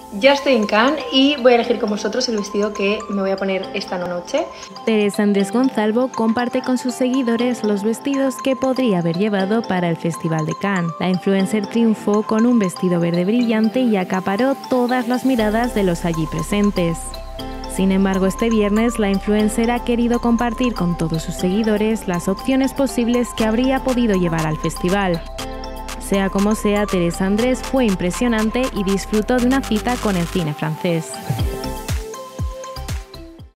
Ya estoy en Cannes y voy a elegir con vosotros el vestido que me voy a poner esta noche. Teresa Andrés Gonzalvo comparte con sus seguidores los vestidos que podría haber llevado para el Festival de Cannes. La influencer triunfó con un vestido verde brillante y acaparó todas las miradas de los allí presentes. Sin embargo, este viernes la influencer ha querido compartir con todos sus seguidores las opciones posibles que habría podido llevar al festival. Sea como sea, Teresa Andrés fue impresionante y disfrutó de una cita con el cine francés.